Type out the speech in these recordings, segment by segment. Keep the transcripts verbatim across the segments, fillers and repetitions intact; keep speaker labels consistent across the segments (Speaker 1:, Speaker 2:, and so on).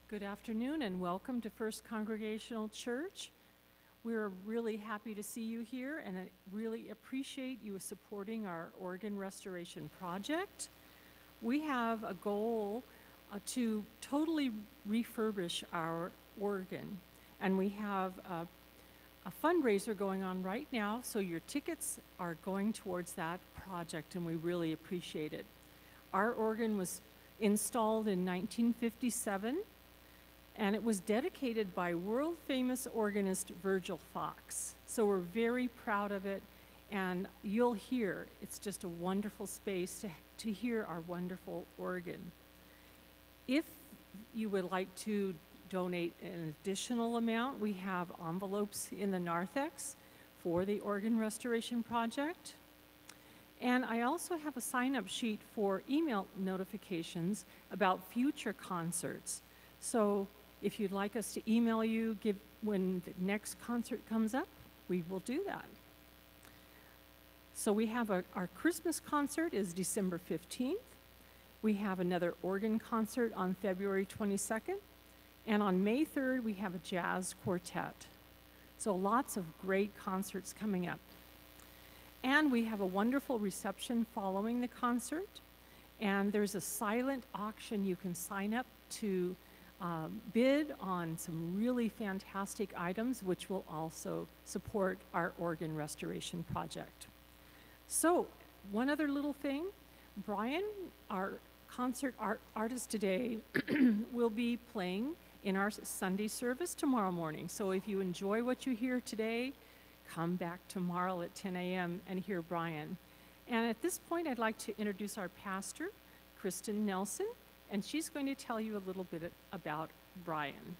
Speaker 1: Good afternoon and welcome to First Congregational Church. We're really happy to see you here and I really appreciate you supporting our organ restoration project. We have a goal uh, to totally refurbish our organ, and we have a, a fundraiser going on right now, so your tickets are going towards that project and we really appreciate it. Our organ was installed in nineteen fifty-seven, and it was dedicated by world-famous organist Virgil Fox. So we're very proud of it, and you'll hear, it's just a wonderful space to, to hear our wonderful organ. If you would like to donate an additional amount, we have envelopes in the narthex for the organ restoration project. And I also have a sign-up sheet for email notifications about future concerts. So if you'd like us to email you give, when the next concert comes up, we will do that. So we have a, our Christmas concert is December fifteenth. We have another organ concert on February twenty-second. And on May third, we have a jazz quartet. So lots of great concerts coming up. And we have a wonderful reception following the concert. And there's a silent auction you can sign up to Um, bid on some really fantastic items, which will also support our organ restoration project. So, one other little thing, Brian, our concert art artist today, will be playing in our Sunday service tomorrow morning. So if you enjoy what you hear today, come back tomorrow at ten a m and hear Brian. And at this point, I'd like to introduce our pastor, Kristen Nelson, and she's going to tell you a little bit about Brian.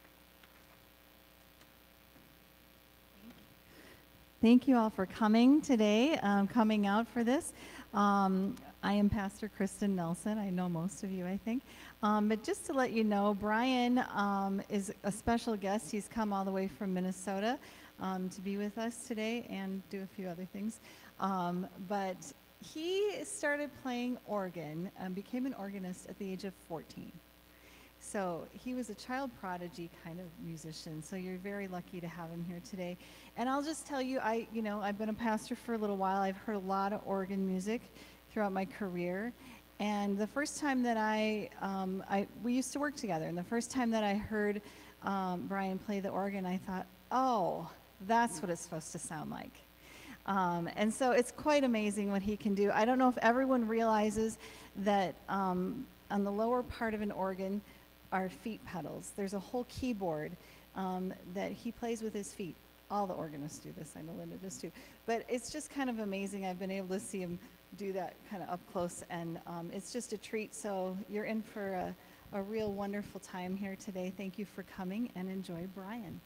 Speaker 2: Thank you all for coming today, um, coming out for this. Um, I am Pastor Kristen Nelson. I know most of you, I think. Um, but just to let you know, Brian um, is a special guest. He's come all the way from Minnesota um, to be with us today and do a few other things. Um, but he started playing organ and became an organist at the age of fourteen. So he was a child prodigy kind of musician. So you're very lucky to have him here today. And I'll just tell you, I, you know, I've been a pastor for a little while. I've heard a lot of organ music throughout my career. And the first time that I, um, I we used to work together. And the first time that I heard um, Brian play the organ, I thought, oh, that's what it's supposed to sound like. Um, and so it's quite amazing what he can do. I don't know if everyone realizes that um, on the lower part of an organ are feet pedals. There's a whole keyboard um, that he plays with his feet. All the organists do this. I know Linda does too. But it's just kind of amazing. I've been able to see him do that kind of up close, and um, it's just a treat. So you're in for a, a real wonderful time here today. Thank you for coming, and enjoy Brian.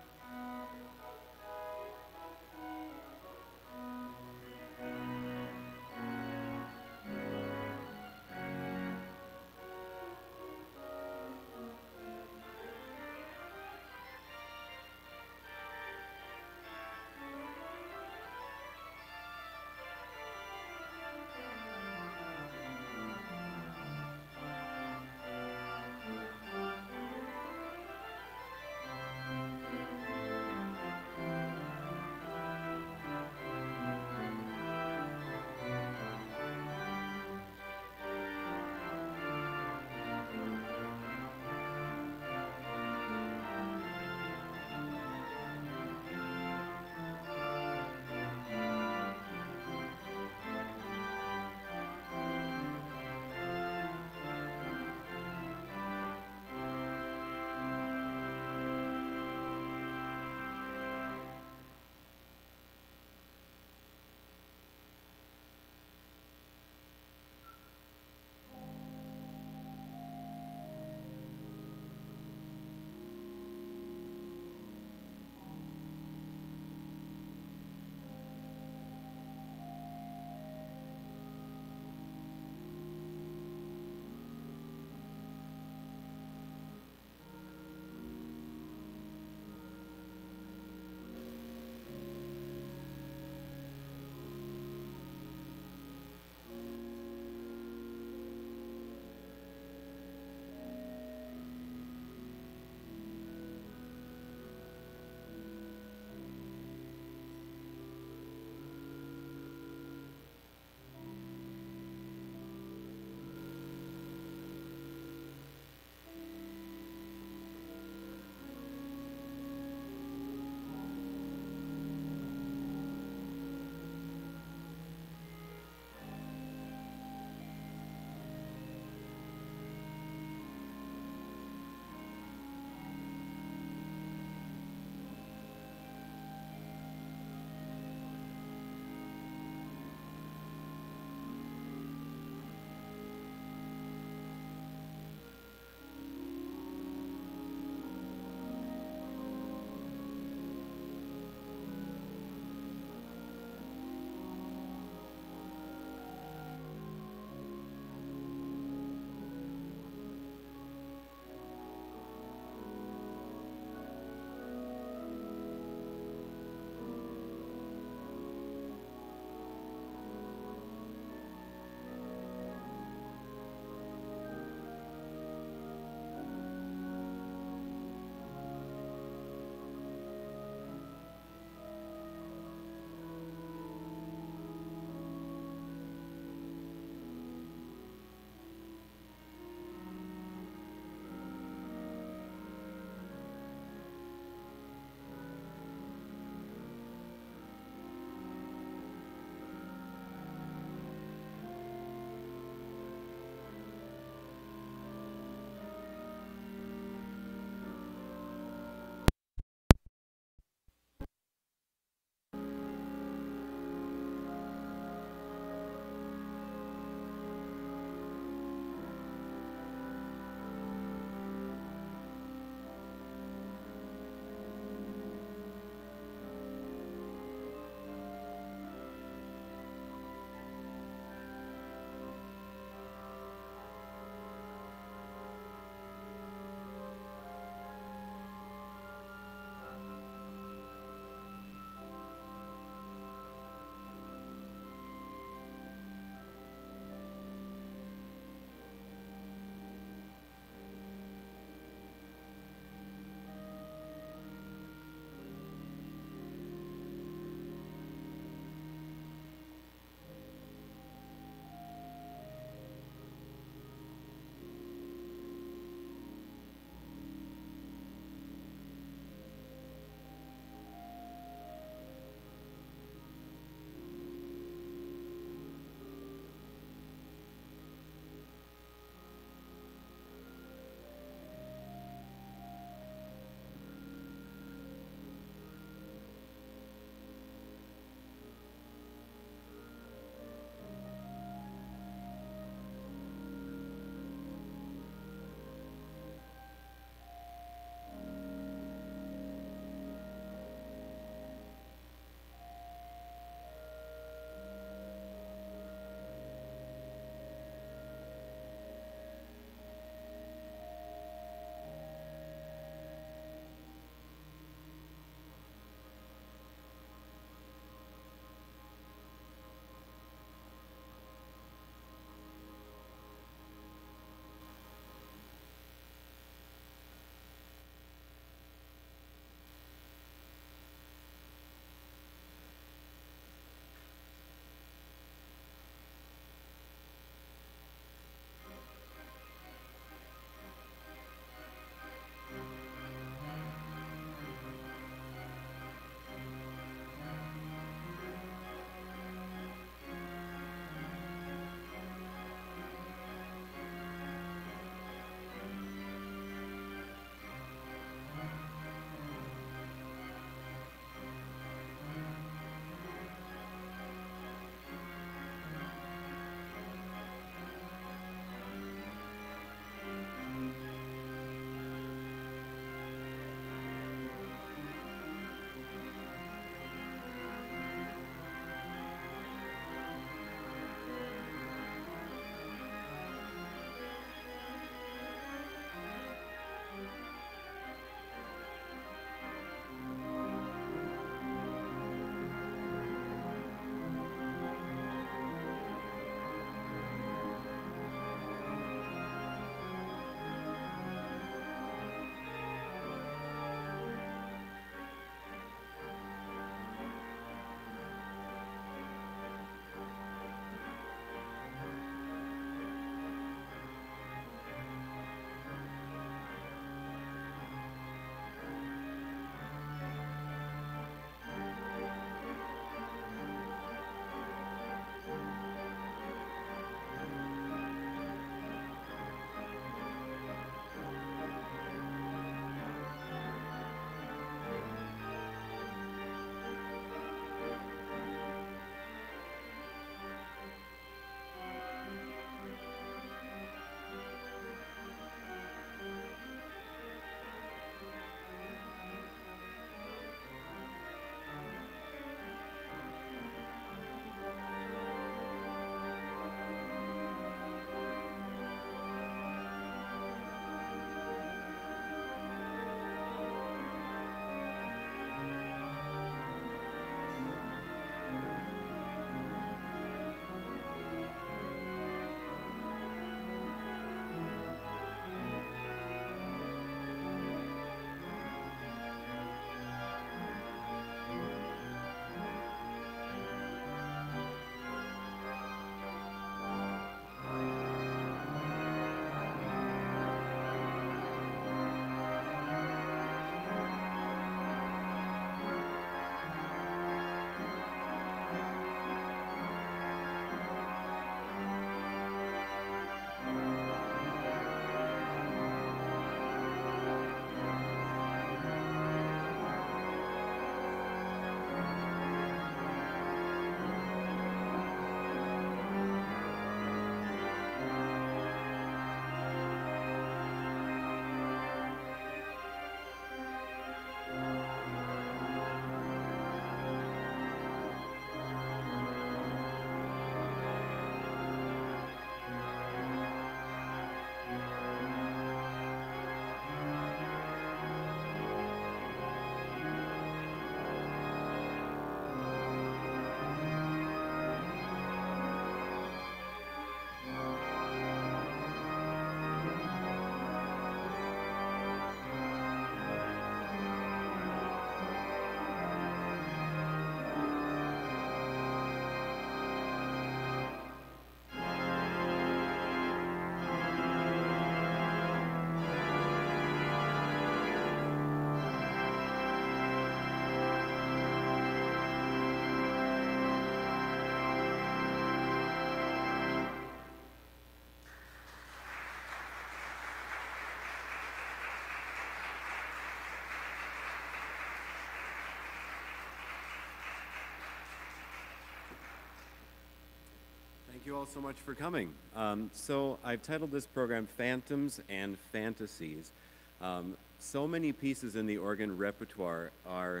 Speaker 3: you all so much for coming. Um, so I've titled this program Phantoms and Fantasies. Um, so many pieces in the organ repertoire are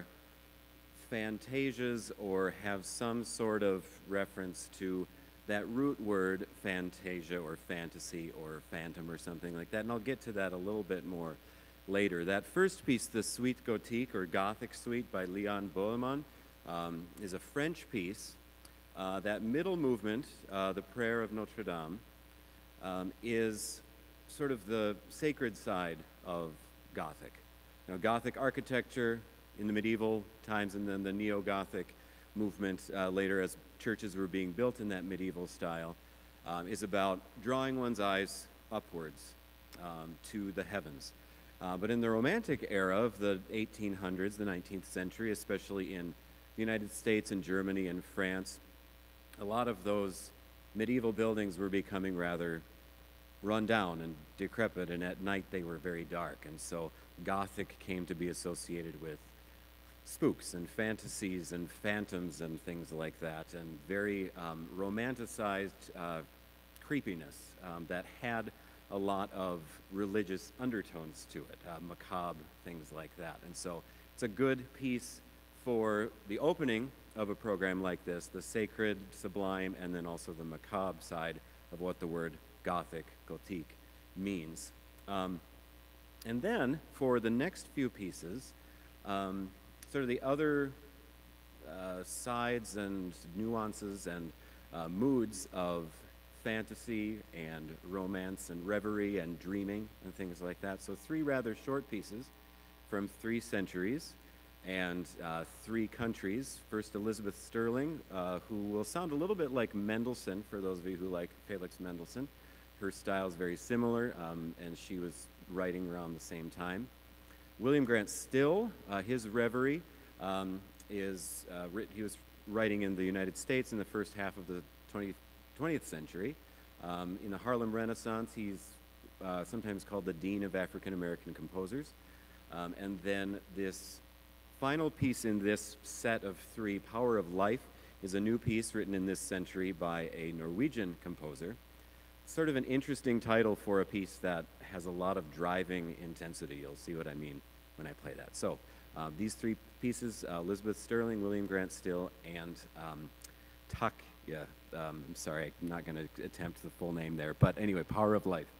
Speaker 3: fantasias or have some sort of reference to that root word fantasia or fantasy or phantom or something like that, and I'll get to that a little bit more later. That first piece, the Suite Gothique or Gothic Suite by Leon Bohemond, um, is a French piece. Uh, that middle movement, uh, the Prayer of Notre Dame, um, is sort of the sacred side of Gothic. You know, Gothic architecture in the medieval times, and then the Neo-Gothic movement uh, later as churches were being built in that medieval style, um, is about drawing one's eyes upwards um, to the heavens. Uh, but in the Romantic era of the eighteen hundreds, the nineteenth century, especially in the United States and Germany and France, a lot of those medieval buildings were becoming rather run down and decrepit, and at night they were very dark. And so Gothic came to be associated with spooks and fantasies and phantoms and things like that, and very um, romanticized uh, creepiness um, that had a lot of religious undertones to it, uh, macabre, things like that. And so it's a good piece for the opening of a program like this, the sacred, sublime, and then also the macabre side of what the word Gothic, Gothique, means. Um, and then for the next few pieces, um, sort of the other uh, sides and nuances and uh, moods of fantasy and romance and reverie and dreaming and things like that. So three rather short pieces from three centuries and uh, three countries. First, Elizabeth Sterling, uh, who will sound a little bit like Mendelssohn, for those of you who like Felix Mendelssohn. Her style is very similar, um, and she was writing around the same time. William Grant Still, uh, his Reverie um, is, uh, writ he was writing in the United States in the first half of the twentieth century. Um, in the Harlem Renaissance, he's uh, sometimes called the Dean of African American Composers. Um, and then this final piece in this set of three, Power of Life, is a new piece written in this century by a Norwegian composer. Sort of an interesting title for a piece that has a lot of driving intensity. You'll see what I mean when I play that. So uh, these three pieces, uh, Elizabeth Sterling, William Grant Still, and um, Tuck, yeah, um, I'm sorry, I'm not going to attempt the full name there, but anyway, Power of Life.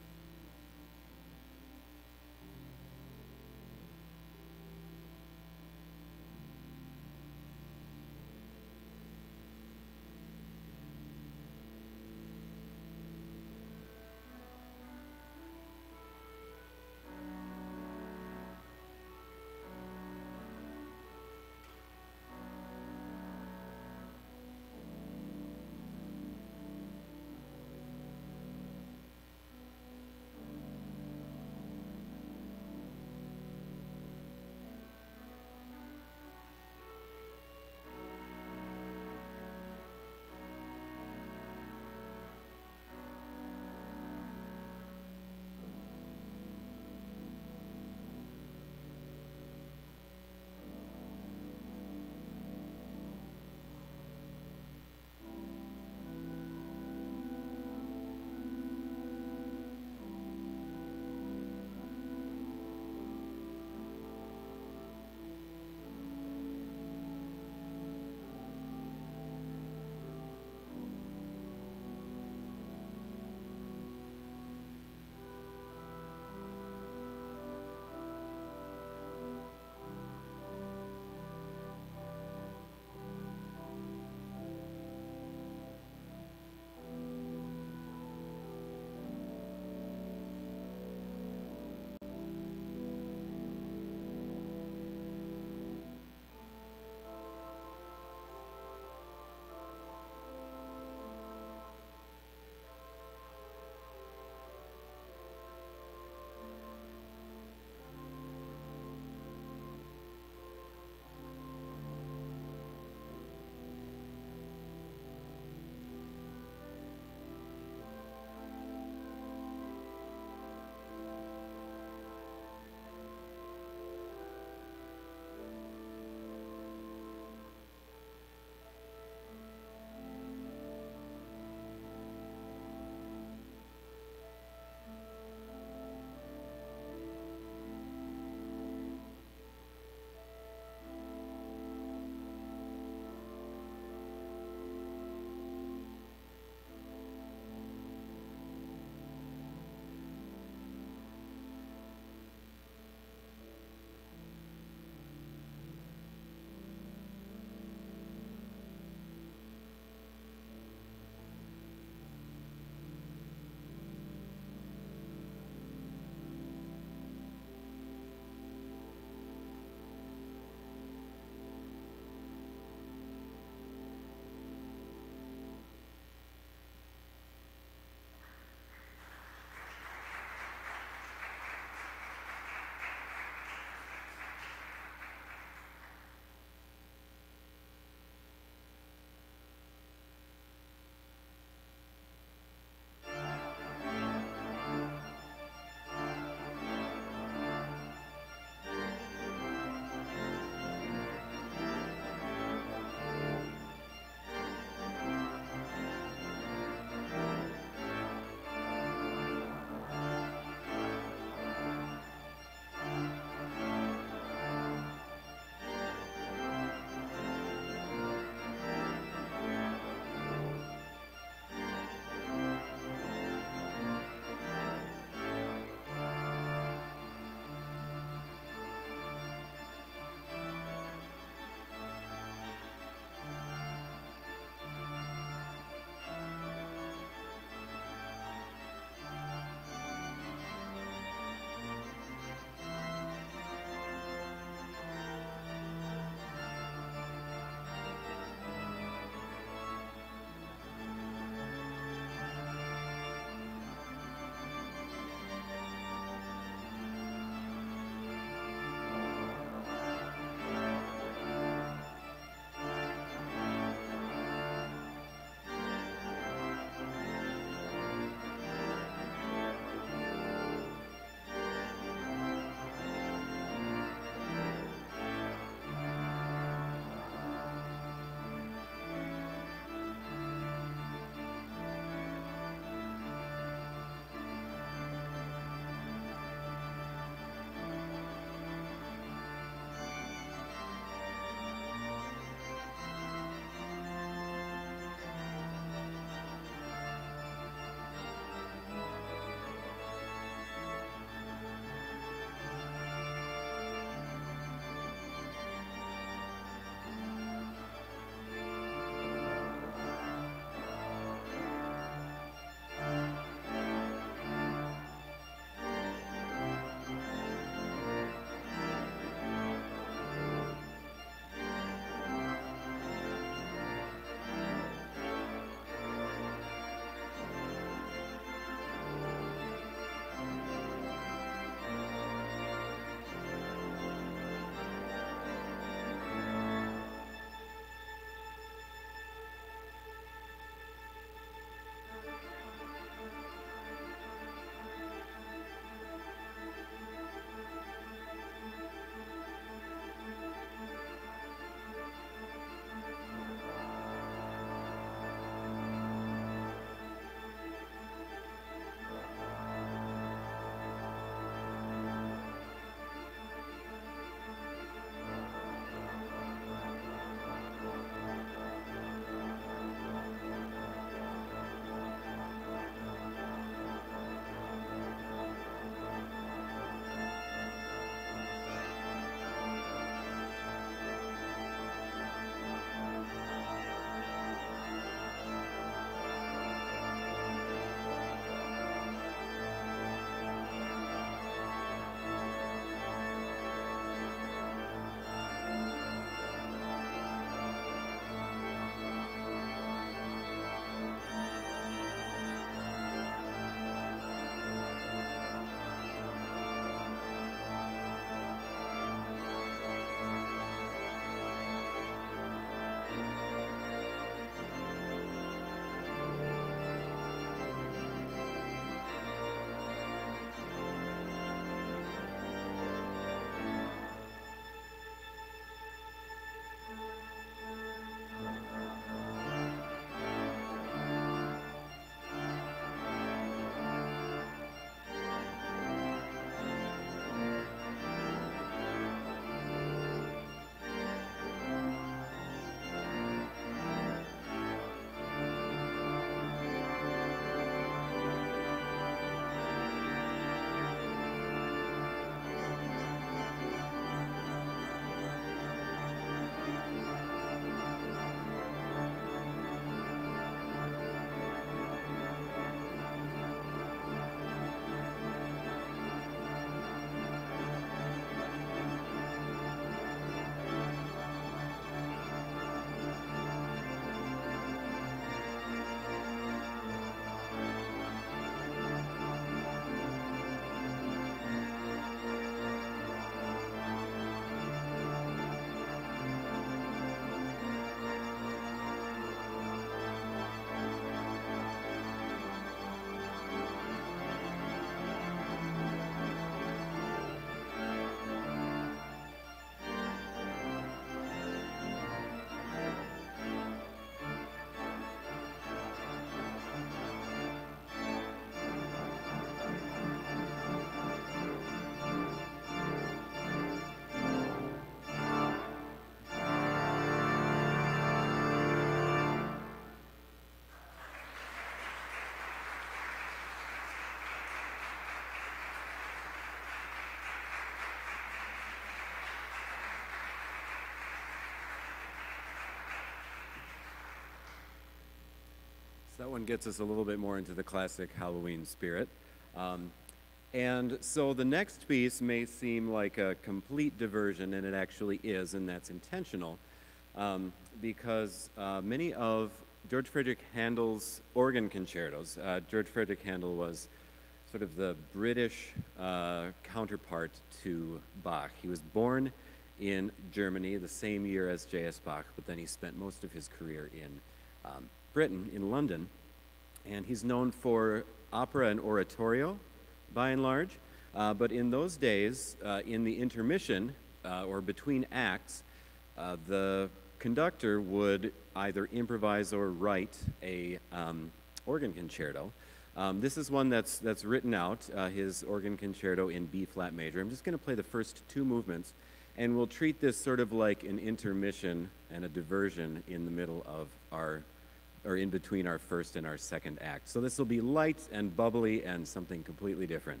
Speaker 3: that one gets us a little bit more into the classic Halloween spirit. Um, and so the next piece may seem like a complete diversion, and it actually is, and that's intentional, um, because uh, many of George Frederick Handel's organ concertos, uh, George Frederick Handel was sort of the British uh, counterpart to Bach. He was born in Germany the same year as J S Bach, but then he spent most of his career in um, Britain, in London, and he's known for opera and oratorio, by and large, uh, but in those days, uh, in the intermission, uh, or between acts, uh, the conductor would either improvise or write a um, organ concerto. Um, this is one that's, that's written out, uh, his organ concerto in B flat major. I'm just going to play the first two movements, and we'll treat this sort of like an intermission and a diversion in the middle of our, or in between our first and our second act. So this will be light and bubbly and something completely different.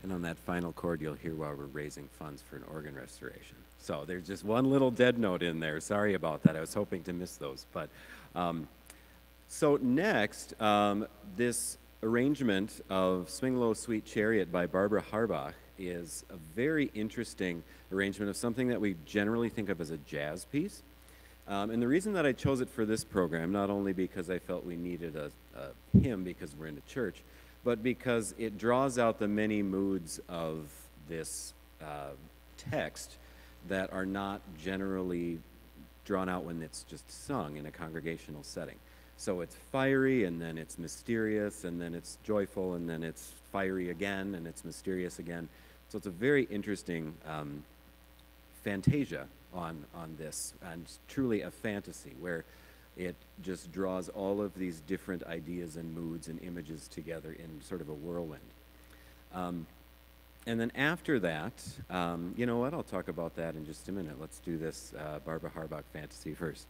Speaker 3: And on that final chord, you'll hear why we're raising funds for an organ restoration. So there's just one little dead note in there. Sorry about that. I was hoping to miss those. But um, so next, um, this arrangement of Swing Low Sweet Chariot by Barbara Harbach is a very interesting arrangement of something that we generally think of as a jazz piece. Um, and the reason that I chose it for this program, not only because I felt we needed a, a hymn because we're in a church, but because it draws out the many moods of this uh, text that are not generally drawn out when it's just sung in a congregational setting. So it's fiery, and then it's mysterious, and then it's joyful, and then it's fiery again, and it's mysterious again. So it's a very interesting um, fantasia on, on this, and it's truly a fantasy where it just draws all of these different ideas and moods and images together in sort of a whirlwind. Um, and then after that, um, you know what, I'll talk about that in just a minute. Let's do this uh, Barbara Harbach fantasy first.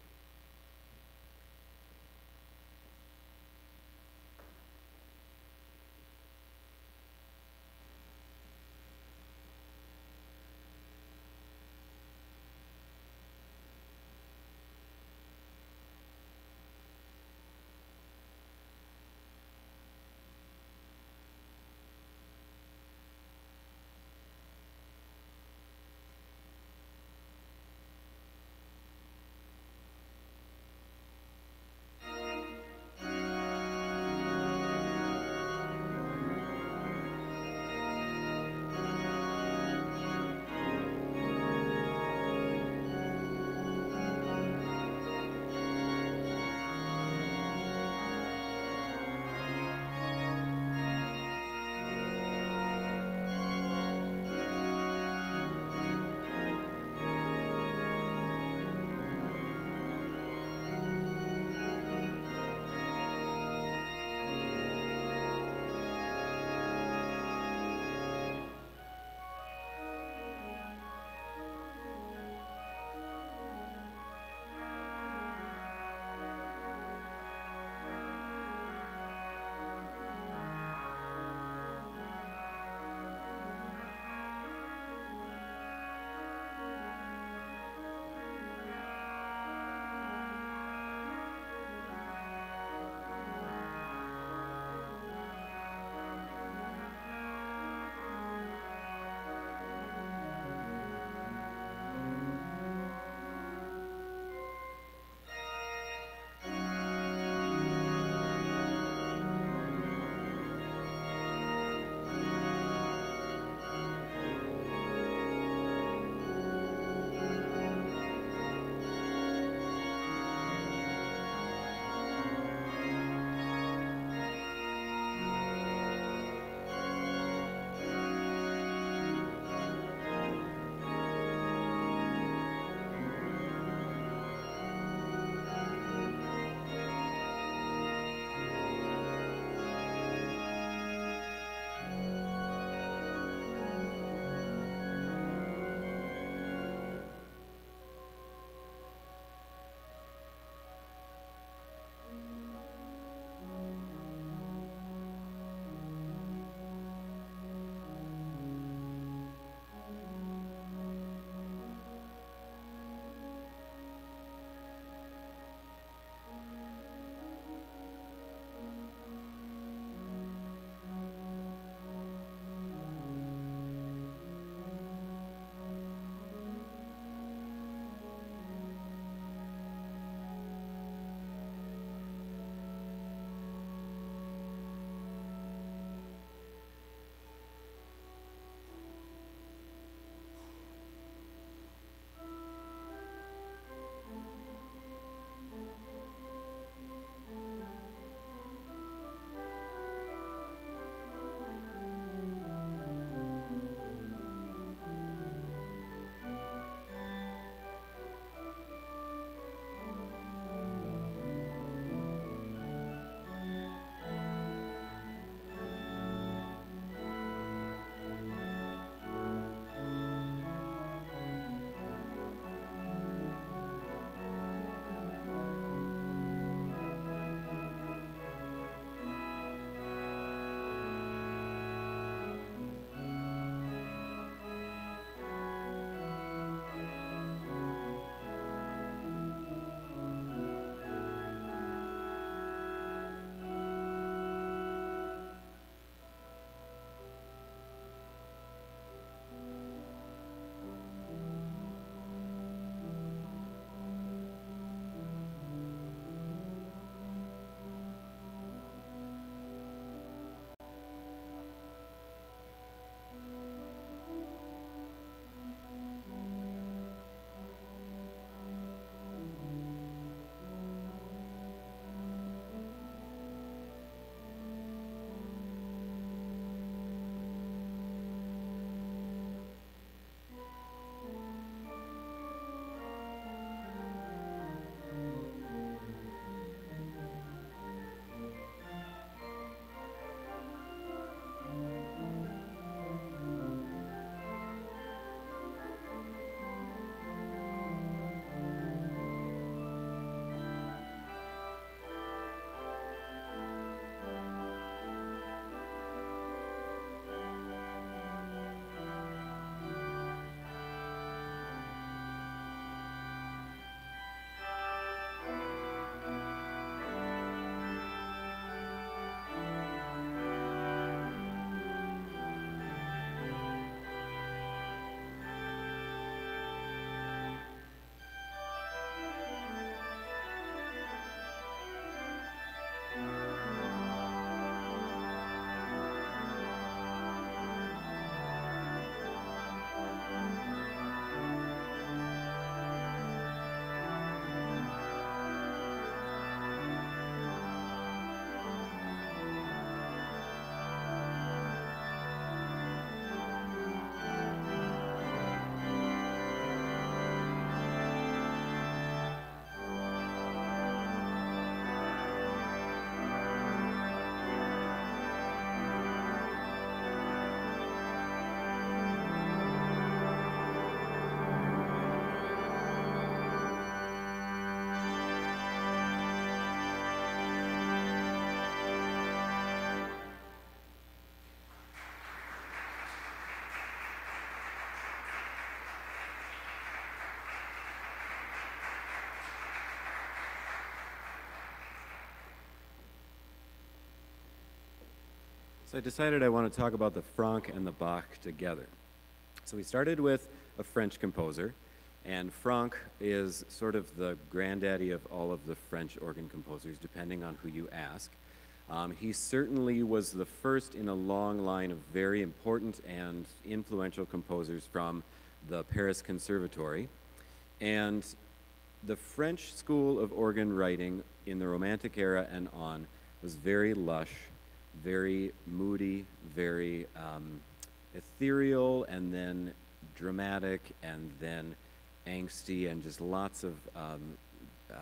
Speaker 3: So I decided I want to talk about the Franck and the Bach together. So we started with a French composer, and Franck is sort of the granddaddy of all of the French organ composers, depending on who you ask. Um, he certainly was the first in a long line of very important and influential composers from the Paris Conservatory. And the French school of organ writing in the Romantic era and on was very lush, very moody, very um, ethereal, and then dramatic, and then angsty, and just lots of um, uh,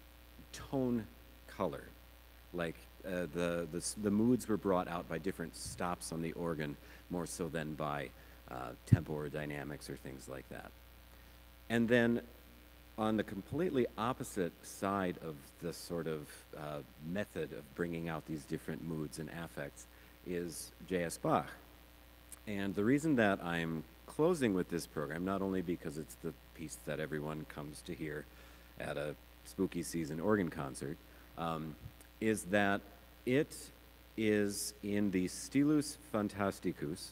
Speaker 3: tone color. Like uh, the, the, the moods were brought out by different stops on the organ, more so than by uh, tempo or dynamics or things like that. And then on the completely opposite side of this sort of uh, method of bringing out these different moods and affects is J S Bach. And the reason that I'm closing with this program, not only because it's the piece that everyone comes to hear at a spooky season organ concert, um, is that it is in the Stilus Fantasticus,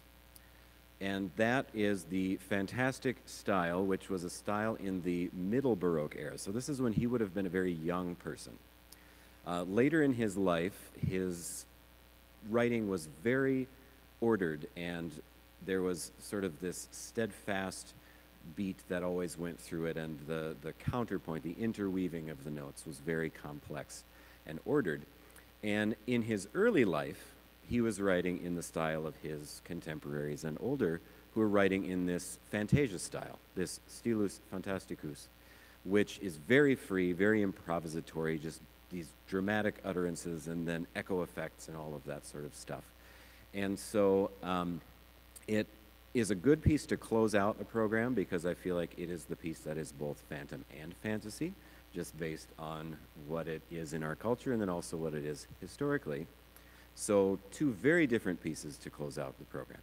Speaker 3: and that is the fantastic style, which was a style in the Middle Baroque era. So this is when he would have been a very young person. Uh, later in his life, his writing was very ordered, and there was sort of this steadfast beat that always went through it, and the, the counterpoint, the interweaving of the notes was very complex and ordered. And in his early life, he was writing in the style of his contemporaries and older, who were writing in this Fantasia style, this Stilus Fantasticus, which is very free, very improvisatory, just these dramatic utterances and then echo effects and all of that sort of stuff. And so um, it is a good piece to close out a program, because I feel like it is the piece that is both phantom and fantasy, just based on what it is in our culture and then also what it is historically. So two very different pieces to close out the program.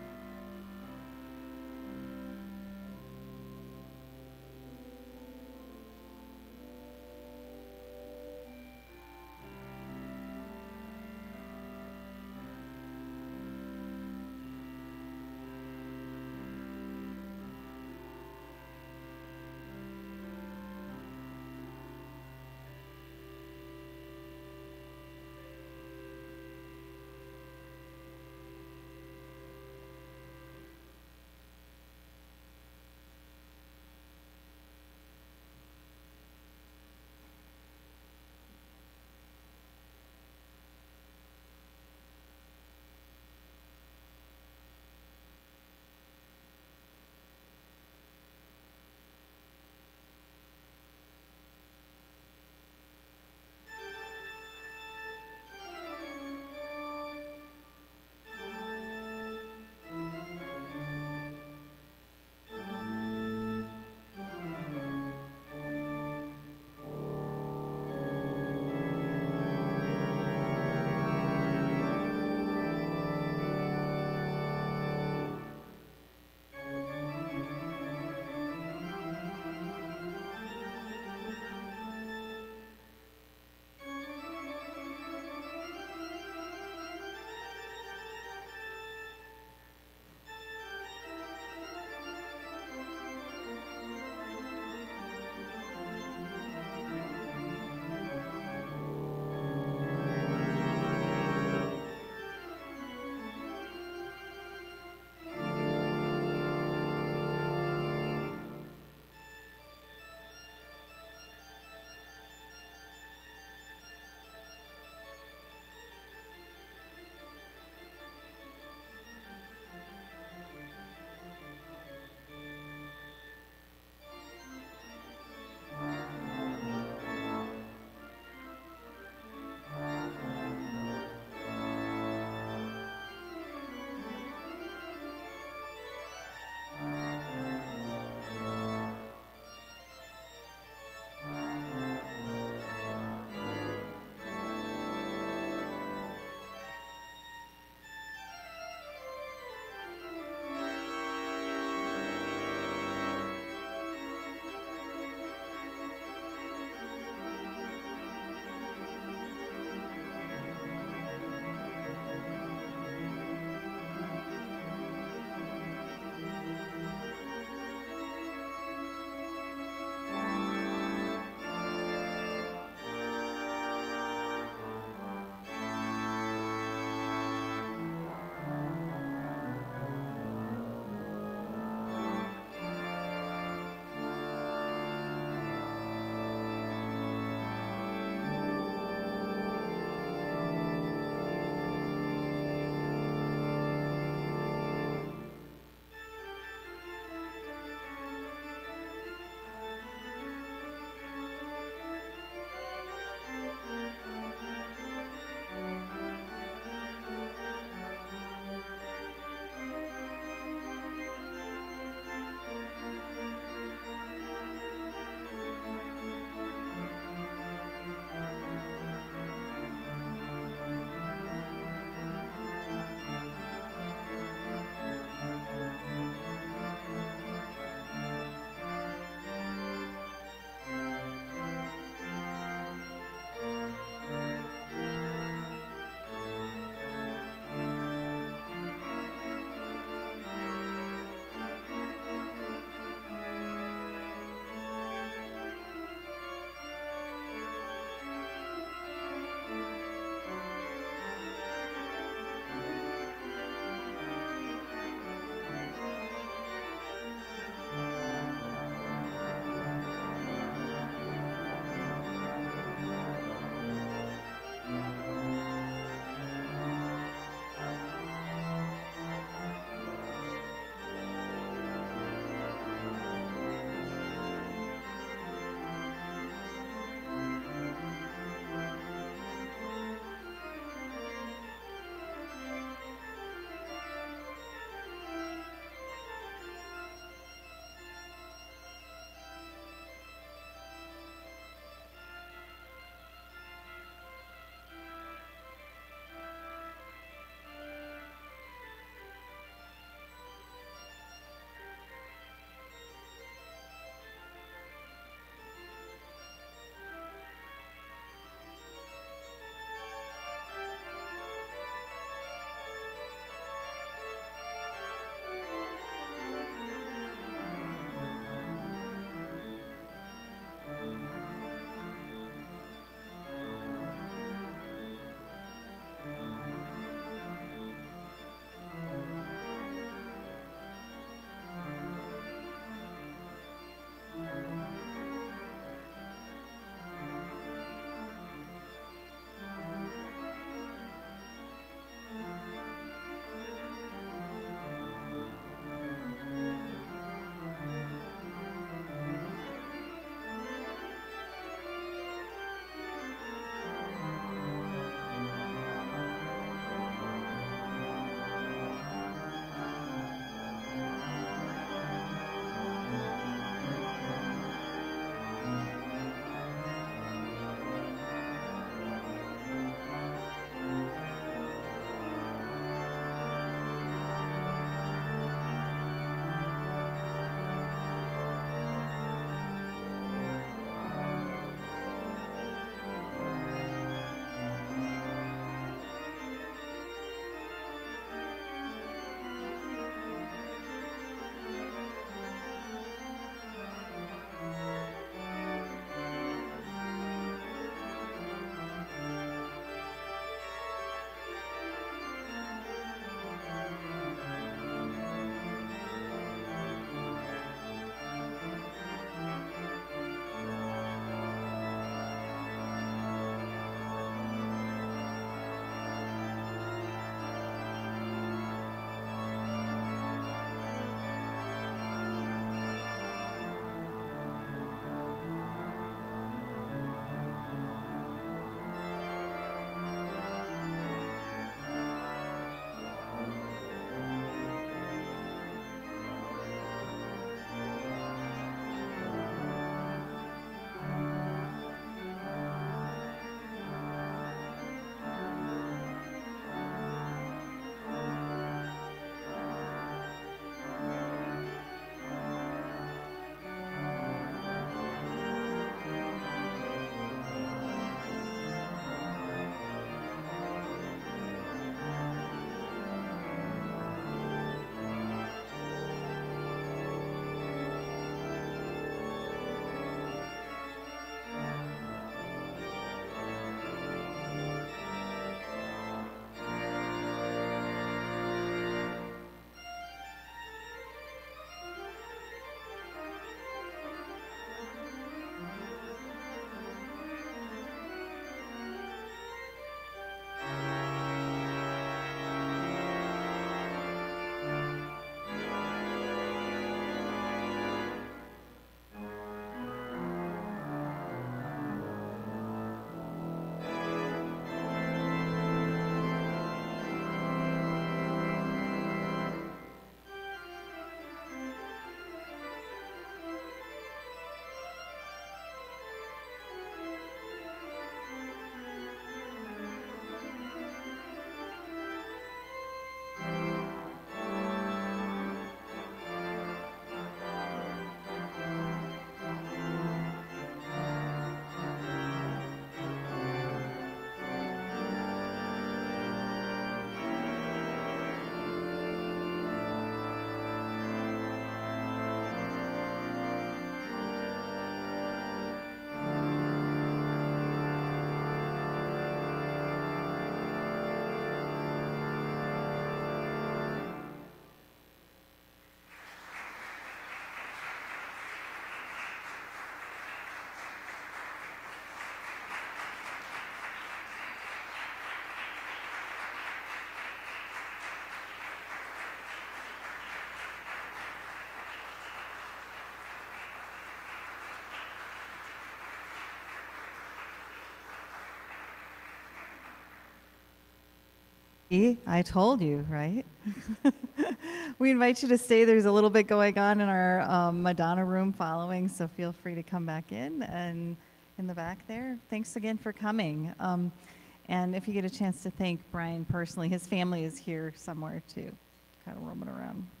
Speaker 2: I told you, right? We invite you to stay. There's a little bit going on in our um, Madonna room following, so feel free to come back in and in the back there. Thanks again for coming. Um, and if you get a chance to thank Brian personally, his family is here somewhere too, kind of roaming around.